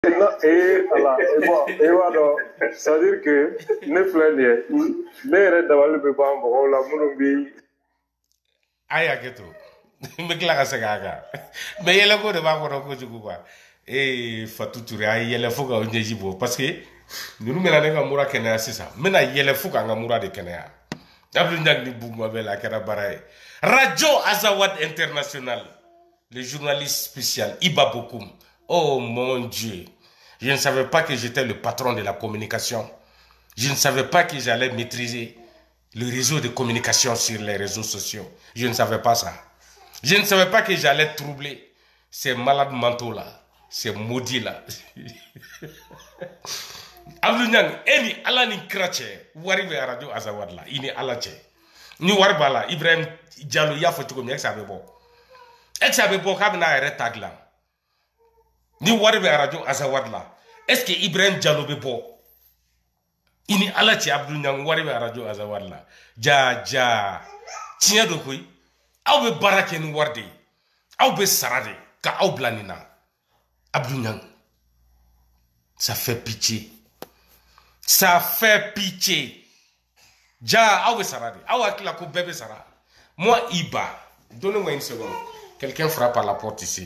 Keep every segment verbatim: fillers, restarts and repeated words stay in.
Non, et voilà, et bon, et voilà, ça veut dire que ne flânez, ne yɛrɛ dabali bɛ ban mɔgɔw la minnu bi. A y'a kɛ to n bɛ tila ka segin a kan mɛ yɛlɛko de b'a kɔnɔ kojugu quoi ee Fatou Touré a ye yɛlɛ fo ka ɲɛji bɔ parce que ninnu bɛna ne ka mura kɛnɛya sisan n bɛna yɛlɛ fo ka n ka mura de kɛnɛya Abdou Niang ni Boubou Mabel a kɛra baara ye Radio Azawad International le journaliste spécial Iba Bokoum. Oh mon Dieu, je ne savais pas que j'étais le patron de la communication. Je ne savais pas que j'allais maîtriser le réseau de communication sur les réseaux sociaux. Je ne savais pas ça. Je ne savais pas que j'allais troubler ces malades mentaux-là, ces maudits-là. Abdou Niang, eni ala ni krache, wari be Radio Azawad la, ini ala che. Ni wari bala, Ibrahim Diallo ya fo tuko mi ex abe bo. Ex abe bo ka bina ere tag la. Ni wari be Radio Azawad la. Est-ce que Ibrahim Diallo be bo? Ini ala che Abdou Niang wari be Radio Azawad la. Ja ja. Tiens do koy. Aw be barake ni warde. Aw be sarade ka aw blanina. Abdou Niang. Ça fait pitié. Ça fait pitié. Ja, awe sarade. Awe akila ko bébé sara. Moi, Iba. Donnez-moi une seconde. Quelqu'un frappe à la porte ici.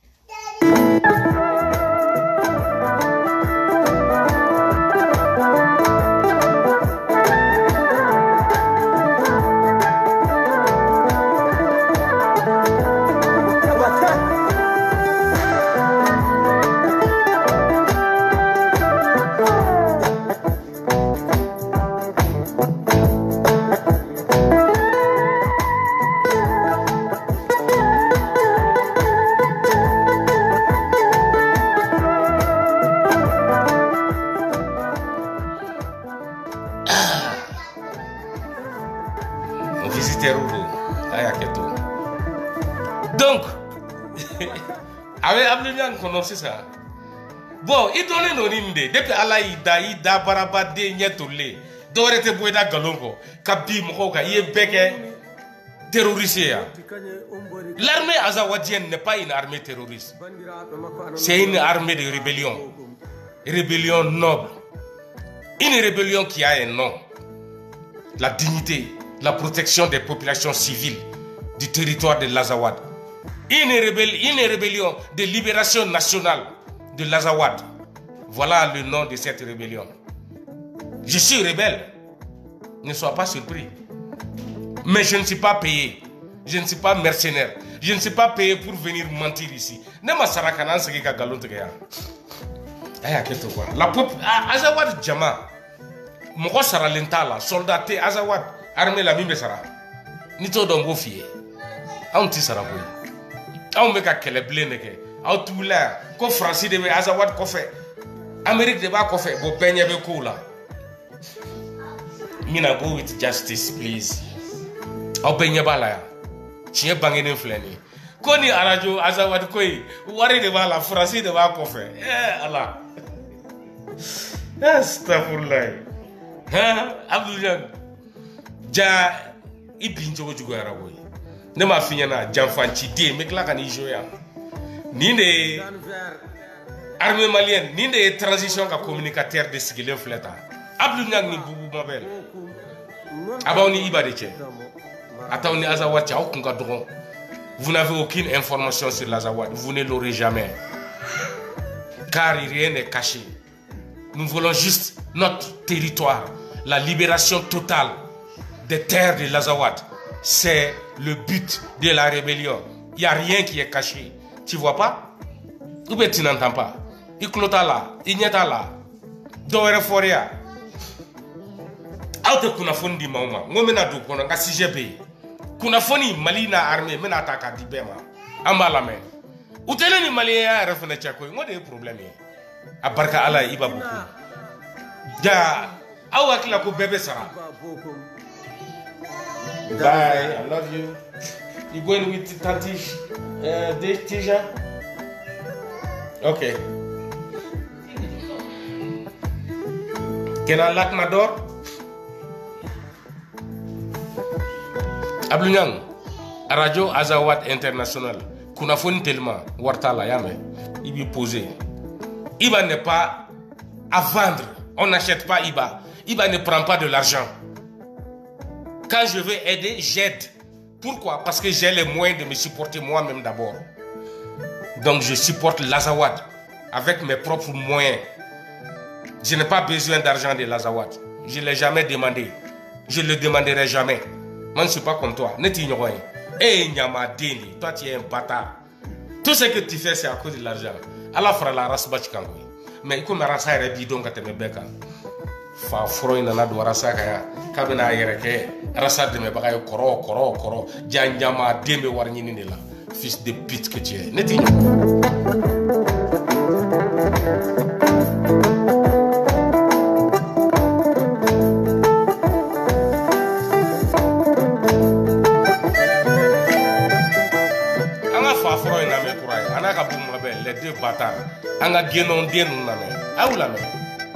Donc, avec Abdou Niang c'est ça. Bon, il donne nos lignes. Depuis Allah, il da, il da barabade, nyetole. Dore te boida galongo. Kabi mokoka, il est beke terroriste. L'armée azawadienne n'est pas une armée terroriste. C'est une armée de rébellion. Rébellion noble. Une rébellion qui a un nom. La dignité, la protection des populations civiles du territoire de l'Azawad. Une, rébellion, une rébellion de libération nationale de l'Azawad. Voilà le nom de cette rébellion. Je suis rebelle. Ne sois pas surpris. Mais je ne suis pas payé. Je ne suis pas mercenaire. Je ne suis pas payé pour venir mentir ici. Ne ma sarakanan segi ka galon tegeya. Aya keto quoi. La peuple Azawad Jama. Moko saralenta la soldat te Azawad armée la mimbe sara. Ni to don go fier. On ti sara boy. On me ka kele blende ke. Aw tula ko France de be Azawad ko fe. Amerique de ba ko fe bo penye be ko la. Mina go with justice please. Aw penye ba la ya. Chie bangene fleni. Ko ni arajo Azawad koy wari de ba la France de ba ko fe. Eh Allah. Astaghfirullah. Ha Abdou Niang. Ja ibinjo jugo ara boy. Ne ma finya na janfanci de me kla kan ijoya. Ni de armée malienne, ni de transition ka communicateur de sigile fleta. Abdou Niang ni Boubou Mabel. Abaw ni Iba de che. Ataw ni Azawad cha okunga dogon. Vous n'avez aucune information sur l'Azawad, vous ne l'aurez jamais. Car rien n'est caché. Nous voulons juste notre territoire, la libération totale des terres de l'Azawad. C'est le but de la rébellion. Il n'y a rien qui est caché. Tu vois pas? Ou bien tu n'entends pas? Il clota là, il n'y a pas là. Dore foria. Aute kunafoni di mauma. Ngomena do kono nga C G B. Kunafoni Mali na armée mena ataka di bema. Ambala me. Utele ni Mali ya refene chako. Ngode problème. Abarka ala Iba Bokoum. Ja awa kila ko bébé sara. Bye, I love you. You going with Tantish, uh, Tisha? Okay. Can I lock my door? Abdou Niang, Radio Azawad International. Kunafoni tellement, wartala yame. Il bi posé. Iba n'est pas à vendre. On n'achète pas Iba. Iba ne prend pas de l'argent. Quand je veux aider, j'aide. Pourquoi? Parce que j'ai les moyens de me supporter moi-même d'abord. Donc je supporte l'Azawad avec mes propres moyens. Je n'ai pas besoin d'argent de l'Azawad. Je ne l'ai jamais demandé. Je ne le demanderai jamais. Moi, je ne suis pas comme toi. Eh, Nyama Deni, toi tu es un bâtard. Tout ce que tu fais, c'est à cause de l'argent. Allah fera la race bachkangoui. Mais comme la race est bidon quand tu me becques. Fa froy nana do rasa kaya kabina yereke rasa de me bagayo koro koro koro janjama dembe war ñini ni la fils de pute que tu es neti anga fa froy na me kuray ana ka bum mabe les deux bâtards anga genon denu na me awla me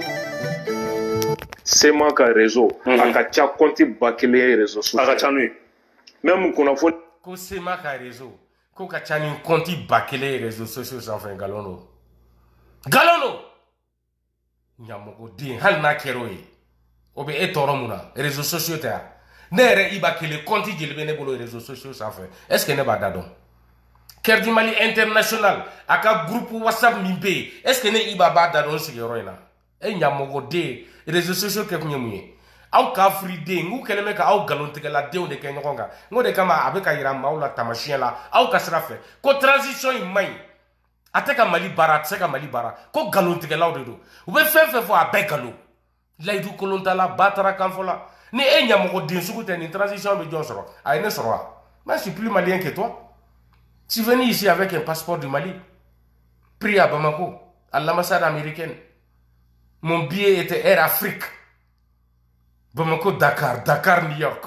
c'est moi qui réseau. A ka compte bakele réseau social. A ka même qu'on a fait. Ko c'est moi qui réseau. Ko ka chani compte bakele réseaux sociaux sans fin galono. Galono. Nyamoko din hal na keroyi. Obe etoro muna réseaux sociaux ta. Nere ibakele compte jilbe ne bolo réseaux sociaux sans fin. Est-ce que ne ba dadon? Ker du Mali international aka groupe WhatsApp mimbe. Est-ce que ne ibaba dadon sigoroina? E nyamoko de réseaux sociaux que vous avez aw ka fride ngu keleme ka aw galon tigala dew de kenyo konga ngode kama abeka yira maula tamashien la aw ka srafe ko transition imay ateka mali bara tseka mali bara ko galon tigala de do ube fe fe fo abekalo laidu kolonta la batara kanfola ni e nyamoko de suku te ni transition be jonsoro ay ne soro moi je suis plus malien que toi tu venais ici avec un passeport du Mali pris à Bamako à l'ambassade américaine. Mon billet était Air Afrique. Bamako, Dakar, Dakar, New York.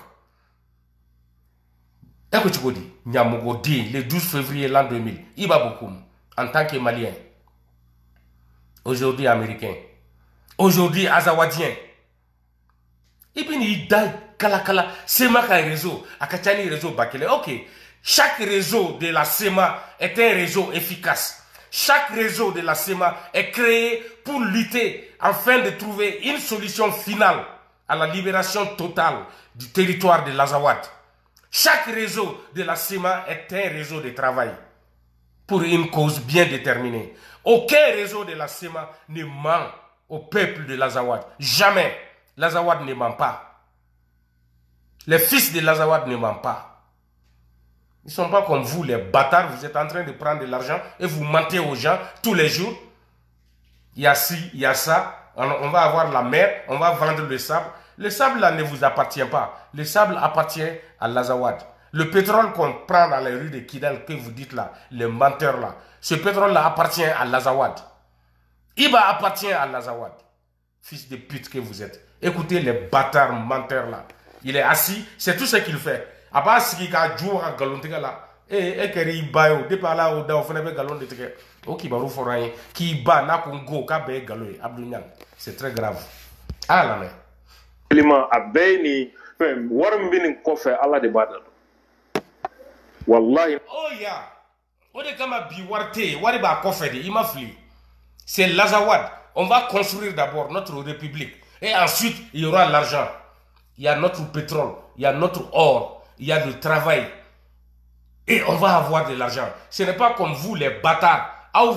Écoute, tu dis, Nyamogodi, le douze février l'an deux mille, Iba Bokoum, en tant que Malien. Aujourd'hui Américain. Aujourd'hui Azawadien. Et puis, il dit, Kala Kala, Sema ka réseau, Akachani réseau Bakele. Ok, chaque réseau de la Sema est un réseau efficace. Chaque réseau de la SEMA est créé pour lutter afin de trouver une solution finale à la libération totale du territoire de l'Azawad. Chaque réseau de la SEMA est un réseau de travail pour une cause bien déterminée. Aucun réseau de la SEMA ne ment au peuple de l'Azawad. Jamais. L'Azawad ne ment pas. Les fils de l'Azawad ne mentent pas. Ils ne sont pas comme vous, les bâtards. Vous êtes en train de prendre de l'argent et vous mentez aux gens tous les jours. Il y a ci, il y a ça. On va avoir la mer, on va vendre le sable. Le sable là ne vous appartient pas. Le sable appartient à l'Azawad. Le pétrole qu'on prend dans les rues de Kidal, que vous dites là, les menteurs là, ce pétrole là appartient à l'Azawad. Iba appartient à l'Azawad. Fils de pute que vous êtes. Écoutez les bâtards menteurs là. Il est assis, c'est tout ce qu'il fait. Aba sigi ka juwa ka galon tigɛ la eh e kɛri i ba ye o depuis ala o da o fana bɛ galon de tigɛ o kibaru fɔra an ye k'i ba n'a ko n go k'a bɛɛ ye galon ye Abdou Niang c'est très grave a lamɛn. Elima a bɛɛ ye nin fɛn wari min bɛ nin kɔfɛ ala de b'a da dɔn walahi. Oh ya o de kama bi wari tɛ yen wari b'a kɔfɛ de i ma fili c'est l'Azawad. On va construire d'abord notre république et ensuite il y aura l'argent. Il y a notre pétrole, il y a notre or. Il y a du travail. Et on va avoir de l'argent. Ce n'est pas comme vous, les bâtards.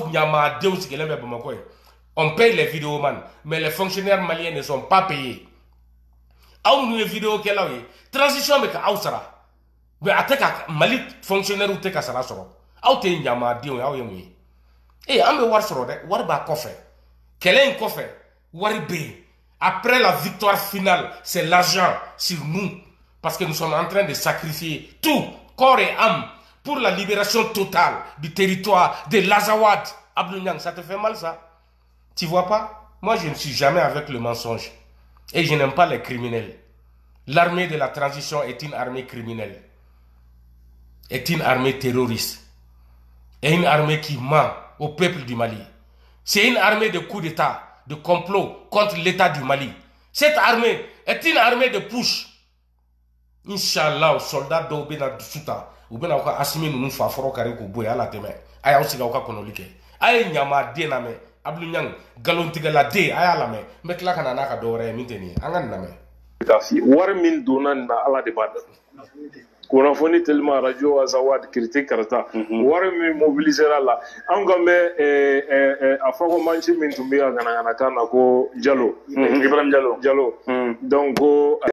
On paye les vidéomans. Mais les fonctionnaires maliens ne sont pas payés. Les vidéos qui sont transition avec Aoussara. Mais à Mali fonctionnaire ou Teka Sara Soro. Aouté Nyama Dio Aouyemi. Et on me voir sur le Warba Kofé. Quel est un Kofé? Waribé. Après la victoire finale, c'est l'argent sur nous. Parce que nous sommes en train de sacrifier tout, corps et âme, pour la libération totale du territoire de l'Azawad. Abdou Niang, ça te fait mal ça? Tu vois pas? Moi, je ne suis jamais avec le mensonge. Et je n'aime pas les criminels. L'armée de la transition est une armée criminelle. Est une armée terroriste. Et une armée qui ment au peuple du Mali. C'est une armée de coup d'État, de complot contre l'État du Mali. Cette armée est une armée de push. Inch'Allah, soldats dɔw bɛ na dusu ta u bɛ na aw ka asimi ninnu fa fɔrɔ kari k'u bɔ yen hali a tɛmɛ a y'aw sigi aw ka kɔnɔli kɛ a ye ɲama den lamɛn Abdou Niang galon tigala de aya lamɛ n bɛ tila ka na n'a ka dɔwɛrɛ ye min tɛ nin ye an ka nin lamɛn wari min donna nin na ala de b'a dɔn kunnafoni teliman radio Azawad kiriti karata wari min mobilisera la an ka mɛ a fɔ ko manci min tun bɛ a ŋanaŋanakan na ko Jalo Ibrahim Jalo Jalo donc ko